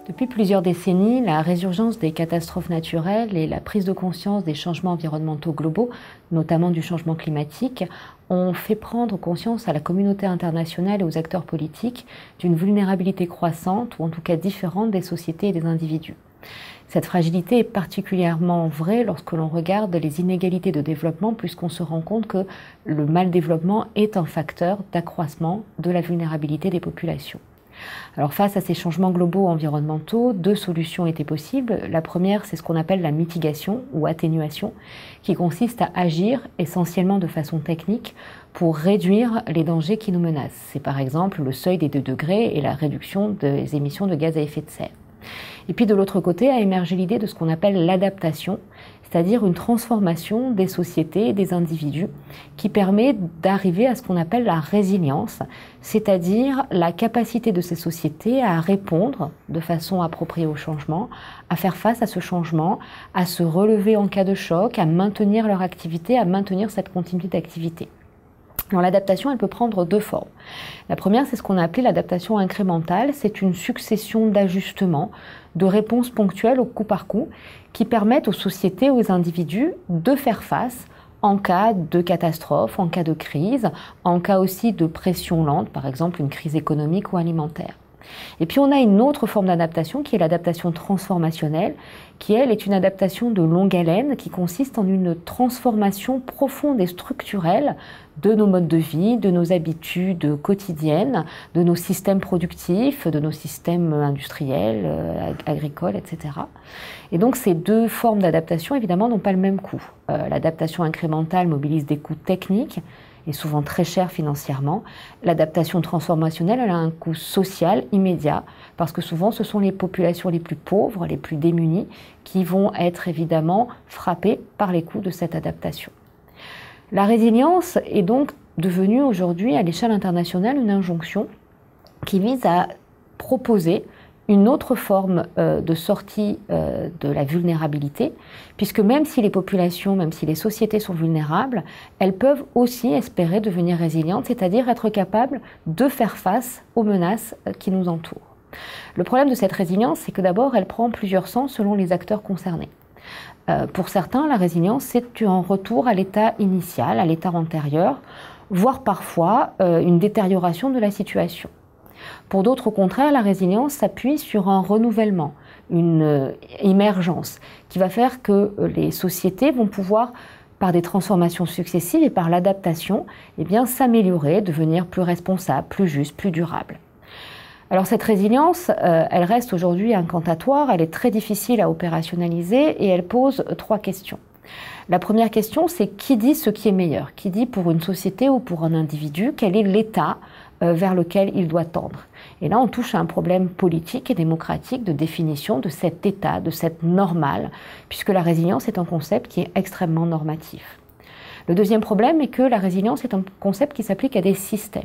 Depuis plusieurs décennies, la résurgence des catastrophes naturelles et la prise de conscience des changements environnementaux globaux, notamment du changement climatique, ont fait prendre conscience à la communauté internationale et aux acteurs politiques d'une vulnérabilité croissante, ou en tout cas différente, des sociétés et des individus. Cette fragilité est particulièrement vraie lorsque l'on regarde les inégalités de développement, puisqu'on se rend compte que le mal-développement est un facteur d'accroissement de la vulnérabilité des populations. Alors face à ces changements globaux environnementaux, deux solutions étaient possibles. La première, c'est ce qu'on appelle la mitigation ou atténuation, qui consiste à agir essentiellement de façon technique pour réduire les dangers qui nous menacent. C'est par exemple le seuil des 2 degrés et la réduction des émissions de gaz à effet de serre. Et puis de l'autre côté a émergé l'idée de ce qu'on appelle l'adaptation, c'est-à-dire une transformation des sociétés et des individus qui permet d'arriver à ce qu'on appelle la résilience, c'est-à-dire la capacité de ces sociétés à répondre de façon appropriée au changement, à faire face à ce changement, à se relever en cas de choc, à maintenir leur activité, à maintenir cette continuité d'activité. Alors l'adaptation, elle peut prendre 2 formes. La première, c'est ce qu'on a appelé l'adaptation incrémentale. C'est une succession d'ajustements, de réponses ponctuelles au coup par coup, qui permettent aux sociétés, aux individus de faire face en cas de catastrophe, en cas de crise, en cas aussi de pression lente, par exemple une crise économique ou alimentaire. Et puis on a une autre forme d'adaptation qui est l'adaptation transformationnelle, qui elle est une adaptation de longue haleine qui consiste en une transformation profonde et structurelle de nos modes de vie, de nos habitudes quotidiennes, de nos systèmes productifs, de nos systèmes industriels, agricoles, etc. Et donc ces 2 formes d'adaptation évidemment n'ont pas le même coût. L'adaptation incrémentale mobilise des coûts techniques et souvent très cher financièrement. L'adaptation transformationnelle, elle a un coût social immédiat, parce que souvent ce sont les populations les plus pauvres, les plus démunies, qui vont être évidemment frappées par les coûts de cette adaptation. La résilience est donc devenue aujourd'hui à l'échelle internationale une injonction qui vise à proposer une autre forme de sortie de la vulnérabilité, puisque même si les populations, même si les sociétés sont vulnérables, elles peuvent aussi espérer devenir résilientes, c'est-à-dire être capables de faire face aux menaces qui nous entourent. Le problème de cette résilience, c'est que d'abord, elle prend plusieurs sens selon les acteurs concernés. Pour certains, la résilience, c'est un retour à l'état initial, à l'état antérieur, voire parfois une détérioration de la situation. Pour d'autres, au contraire, la résilience s'appuie sur un renouvellement, une émergence, qui va faire que les sociétés vont pouvoir, par des transformations successives et par l'adaptation, s'améliorer, devenir plus responsables, plus justes, plus durables. Alors cette résilience, elle reste aujourd'hui incantatoire, elle est très difficile à opérationnaliser et elle pose 3 questions. La première question, c'est qui dit ce qui est meilleur? Qui dit pour une société ou pour un individu, quel est l'état vers lequel il doit tendre? Et là, on touche à un problème politique et démocratique de définition de cet état, de cette normale, puisque la résilience est un concept qui est extrêmement normatif. Le deuxième problème est que la résilience est un concept qui s'applique à des systèmes.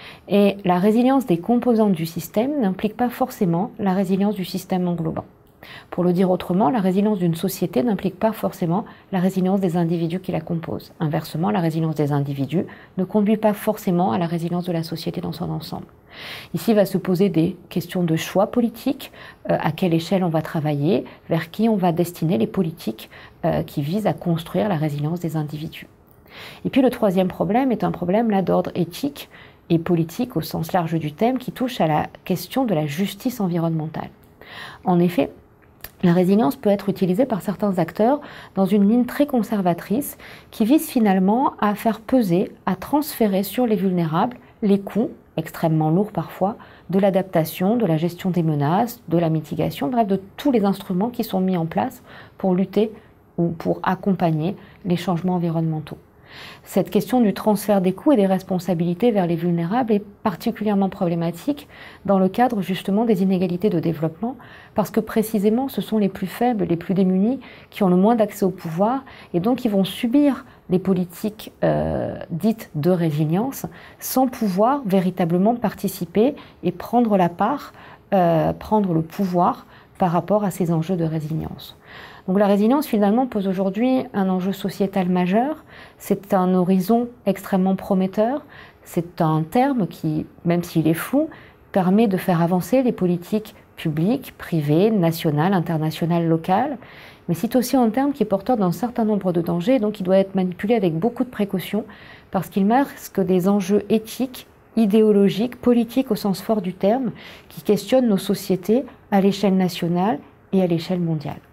Et la résilience des composantes du système n'implique pas forcément la résilience du système englobant. Pour le dire autrement, la résilience d'une société n'implique pas forcément la résilience des individus qui la composent. Inversement, la résilience des individus ne conduit pas forcément à la résilience de la société dans son ensemble. Ici va se poser des questions de choix politiques, à quelle échelle on va travailler, vers qui on va destiner les politiques qui visent à construire la résilience des individus. Et puis le troisième problème est un problème là d'ordre éthique et politique au sens large du terme qui touche à la question de la justice environnementale. En effet, la résilience peut être utilisée par certains acteurs dans une ligne très conservatrice qui vise finalement à faire peser, à transférer sur les vulnérables les coûts, extrêmement lourds parfois, de l'adaptation, de la gestion des menaces, de la mitigation, bref, de tous les instruments qui sont mis en place pour lutter ou pour accompagner les changements environnementaux. Cette question du transfert des coûts et des responsabilités vers les vulnérables est particulièrement problématique dans le cadre justement des inégalités de développement, parce que précisément ce sont les plus faibles, les plus démunis qui ont le moins d'accès au pouvoir et donc ils vont subir les politiques dites de résilience sans pouvoir véritablement participer et prendre la part, prendre le pouvoir par rapport à ces enjeux de résilience. Donc la résilience finalement pose aujourd'hui un enjeu sociétal majeur, c'est un horizon extrêmement prometteur, c'est un terme qui, même s'il est flou, permet de faire avancer les politiques public, privé, national, international, local, mais c'est aussi un terme qui est porteur d'un certain nombre de dangers, donc il doit être manipulé avec beaucoup de précaution, parce qu'il masque des enjeux éthiques, idéologiques, politiques au sens fort du terme, qui questionnent nos sociétés à l'échelle nationale et à l'échelle mondiale.